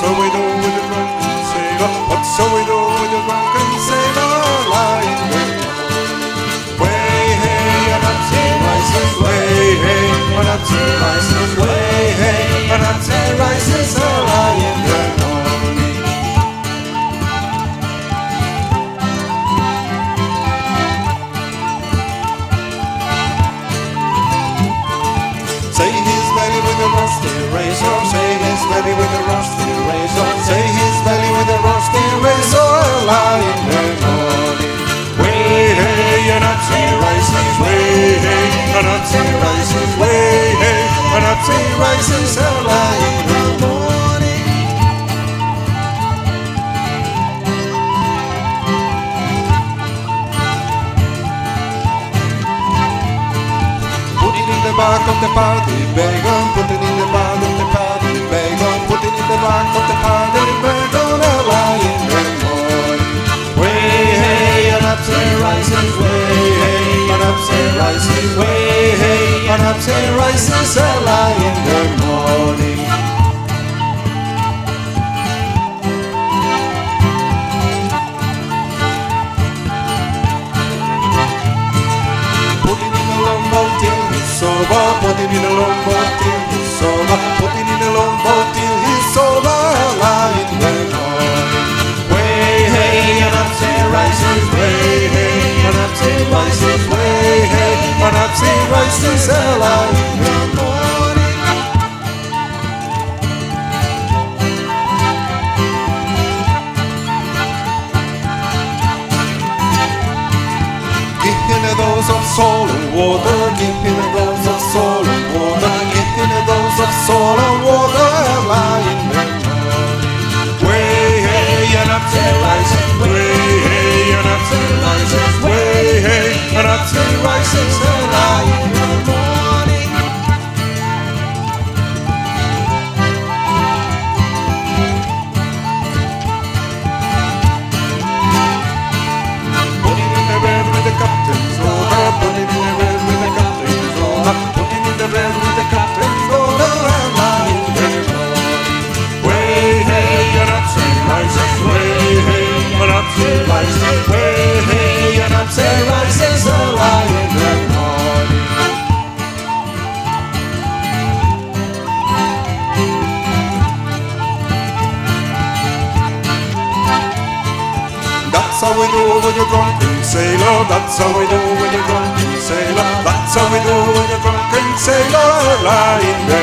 how we do with the drunken sailor? That's how we do with the drunken sailor lying there. Way hey, and up say rises, way hey, and up say rises, way hey, and up say rises early in the morning. Say his belly with a rusty razor, say his belly with a rusty razor, say his belly with a rusty razor early in the morning. Way hey, and up say rises, way hey, and up say rises, way hey, and up say rises early in the morning. Put it in the back of the party wagon, put it in the back of the party wagon, put it in the back of the party wagon early in the morning. Way hey, and up say rises, way hey, and up say rises, way hey, and up say rises early in the morning. Put it in the longboat till he's sober, put it in the longboat till he's sober, put it in the longboat till he's sober early in the morning. Way hey, and up say rises, way hey, and up say rises, way hey, and up say rises early in the morning. Give him a dose of salt and water, give him a dose of salt and water, give him a dose of salt and water early in the morning. Way hey, and up say rises, way hey, and up say rises, way hey, and up say rises early in the morning. Put it in the bed with the captain's order, put it in the bed with the captain's order, put it in the bed with the captain's order early in the morning. Way hey, and up say rises, way hey, and up say rises, way hey, and up say rises early in the morning. That's how we do with the drunken sailor, that's how we do with the drunken sailor, that's how we do with the drunken sailor early in the